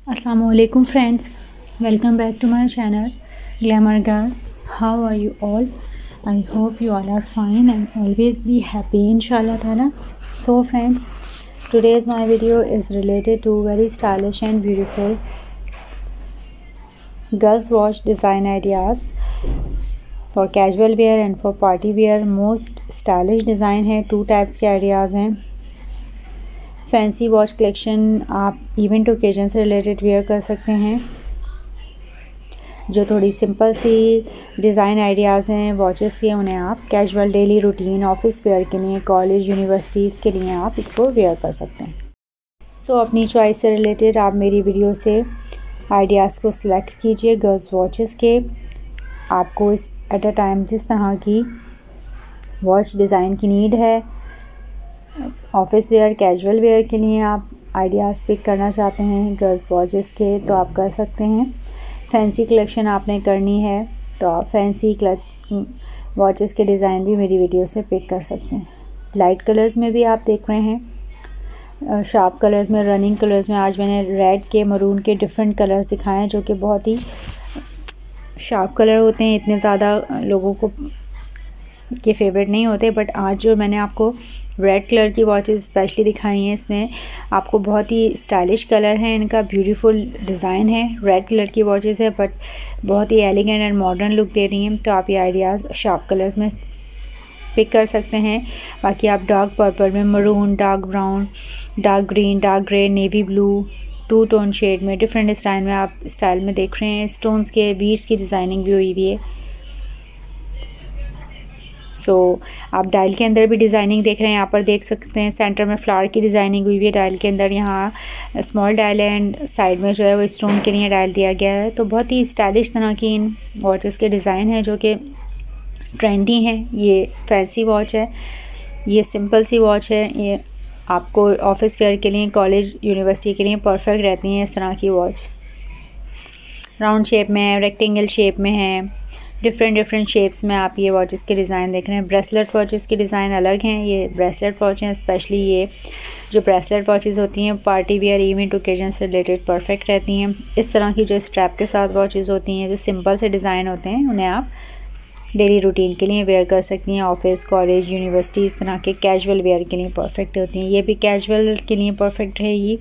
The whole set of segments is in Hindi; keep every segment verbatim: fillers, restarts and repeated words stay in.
Assalamualaikum friends, welcome back to my channel Glamour Girl. How are you all? I hope you all are fine and always be happy inshallah taala. So friends, today's my video is related to very stylish and beautiful girls watch design ideas for casual wear and for party wear. Most stylish design है, two types के ideas हैं. फैंसी वॉच कलेक्शन आप इवेंट ओकेजन से रिलेटेड वेयर कर सकते हैं. जो थोड़ी सिंपल सी डिज़ाइन आइडियाज़ हैं वॉचेस के, उन्हें आप casual daily routine office wear के लिए, कॉलेज यूनिवर्सिटीज़ के लिए आप इसको वेयर कर सकते हैं. सो so, अपनी चॉइस से रिलेटेड आप मेरी वीडियो से आइडियाज़ को सिलेक्ट कीजिए. गर्ल्स वॉचेस के आपको इस एट अ टाइम जिस तरह की वॉच डिज़ाइन की नीड है, ऑफिस वेयर, कैजुअल वेयर के लिए आप आइडियाज़ पिक करना चाहते हैं गर्ल्स वॉचेस के, तो आप कर सकते हैं. फैंसी कलेक्शन आपने करनी है तो आप फैंसी वॉचेस के डिज़ाइन भी मेरी वीडियो से पिक कर सकते हैं. लाइट कलर्स में भी आप देख रहे हैं, शार्प कलर्स में, रनिंग कलर्स में. आज मैंने रेड के, मरून के डिफरेंट कलर्स दिखाए हैं जो कि बहुत ही शार्प कलर होते हैं. इतने ज़्यादा लोगों को के फेवरेट नहीं होते, बट आज जो मैंने आपको रेड कलर की वॉचेस स्पेशली दिखाई हैं, इसमें आपको बहुत ही स्टाइलिश कलर है, इनका ब्यूटीफुल डिज़ाइन है. रेड कलर की वॉचेस है बट बहुत ही एलिगेंट एंड मॉडर्न लुक दे रही हैं, तो आप ये आइडियाज़ शार्प कलर्स में पिक कर सकते हैं. बाकी आप डार्क पर्पल में, maroon, dark brown, dark green, dark grey, navy blue, two tone shade में, डिफरेंट स्टाइल में आप स्टाइल में देख रहे हैं. स्टोन्स के, बीड्स की डिज़ाइनिंग भी हुई हुई है. सो so, आप डायल के अंदर भी डिज़ाइनिंग देख रहे हैं. यहाँ पर देख सकते हैं सेंटर में फ्लावर की डिज़ाइनिंग हुई हुई है डायल के अंदर. यहाँ स्मॉल डायल एंड साइड में जो है वो स्टोन के लिए डायल दिया गया है. तो बहुत ही स्टाइलिश तरह की इन वॉचेस के डिज़ाइन है जो कि ट्रेंडी हैं. ये फैंसी वॉच है, ये सिंपल सी वॉच है. ये आपको ऑफिस वेयर के लिए, कॉलेज यूनिवर्सिटी के लिए परफेक्ट रहती हैं. इस तरह की वॉच राउंड शेप में है, रेक्टेंगल शेप में है, डिफरेंट डिफरेंट शेप्स में आप ये वॉचेस के डिज़ाइन देख रहे हैं. ब्रेसलेट वॉचेस के डिज़ाइन अलग हैं. ये ब्रेसलेट वॉच हैं, स्पेशली ये जो ब्रेसलेट वॉचेस होती हैं पार्टी वेयर, इवेंट ओकेजन से रिलेटेड परफेक्ट रहती हैं. इस तरह की जो स्ट्रैप के साथ वॉचेस होती हैं, जो सिंपल से डिज़ाइन होते हैं, उन्हें आप डेली रूटीन के लिए वेयर कर सकती हैं. ऑफिस, कॉलेज, यूनिवर्सिटी, इस तरह के कैजुअल वेयर के लिए परफेक्ट होती हैं. ये भी कैजुअल के लिए परफेक्ट रहेगी.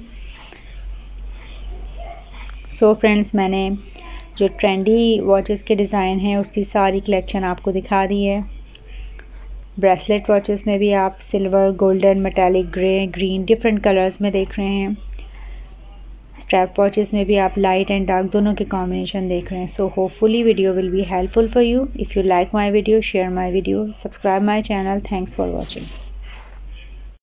सो फ्रेंड्स, मैंने जो ट्रेंडी वॉचेस के डिज़ाइन हैं उसकी सारी कलेक्शन आपको दिखा दी है. ब्रेसलेट वॉचेस में भी आप silver, golden, metallic, grey, green, different colours में देख रहे हैं. स्ट्रैप वॉचेस में भी आप लाइट एंड डार्क दोनों के कॉम्बिनेशन देख रहे हैं. So hopefully video will be helpful for you. If you like my video, share my video, subscribe my channel. Thanks for watching.